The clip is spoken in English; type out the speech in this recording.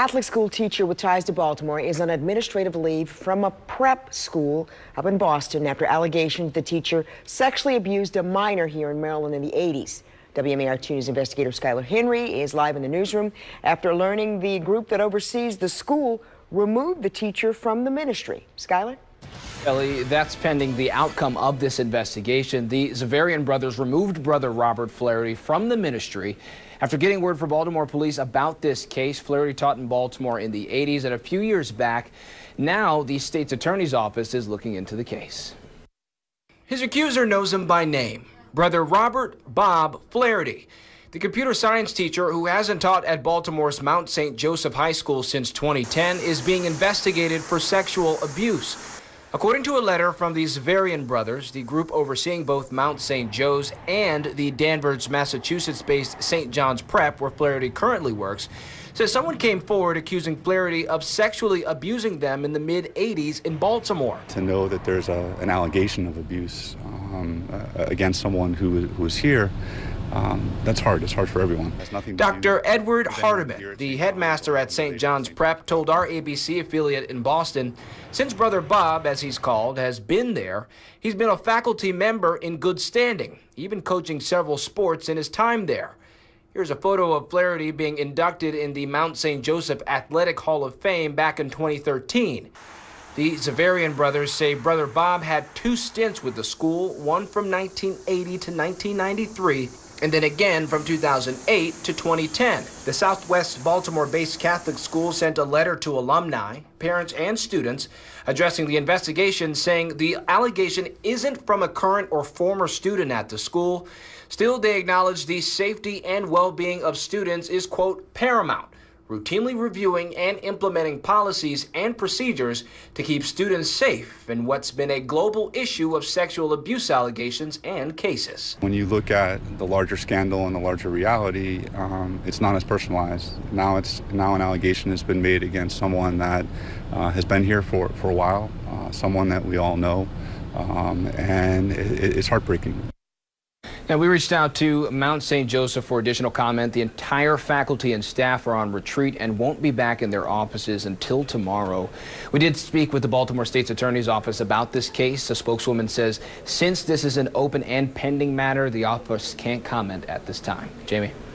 Catholic school teacher with ties to Baltimore is on administrative leave from a prep school up in Boston after allegations the teacher sexually abused a minor here in Maryland in the 80s. WMAR-2 News investigator Skylar Henry is live in the newsroom after learning the group that oversees the school removed the teacher from the ministry. Skylar? Ellie, that's pending the outcome of this investigation. The Zavarian brothers removed brother Robert Flaherty from the ministry after getting word from Baltimore police about this case. Flaherty taught in Baltimore in the 80s, and a few years back, now the state's attorney's office is looking into the case. His accuser knows him by name, brother Robert Bob Flaherty. The computer science teacher, who hasn't taught at Baltimore's Mount St. Joseph High School since 2010, is being investigated for sexual abuse. According to a letter from the Zavarian brothers, the group overseeing both Mount St. Joe's and the Danvers, Massachusetts-based St. John's Prep, where Flaherty currently works, says someone came forward accusing Flaherty of sexually abusing them in the mid-'80s in Baltimore. To know that there's an allegation of abuse against someone who was here, that's hard. It's hard for everyone. Dr. Edward Hardiman, the headmaster at St. John's Prep, told our ABC affiliate in Boston, since Brother Bob, as he's called, has been there, he's been a faculty member in good standing, even coaching several sports in his time there. Here's a photo of Flaherty being inducted in the Mount St. Joseph Athletic Hall of Fame back in 2013. The Zavarian brothers say Brother Bob had 2 stints with the school, one from 1980 to 1993, and then again from 2008 to 2010. The Southwest Baltimore-based Catholic school sent a letter to alumni, parents, and students addressing the investigation, saying the allegation isn't from a current or former student at the school. Still, they acknowledge the safety and well-being of students is, quote, paramount, routinely reviewing and implementing policies and procedures to keep students safe in what's been a global issue of sexual abuse allegations and cases. When you look at the larger scandal and the larger reality, it's not as personalized. Now an allegation has been made against someone that has been here for a while, someone that we all know, and it's heartbreaking. Now, we reached out to Mount St. Joseph for additional comment. The entire faculty and staff are on retreat and won't be back in their offices until tomorrow. We did speak with the Baltimore State's Attorney's Office about this case. A spokeswoman says since this is an open and pending matter, the office can't comment at this time. Jamie?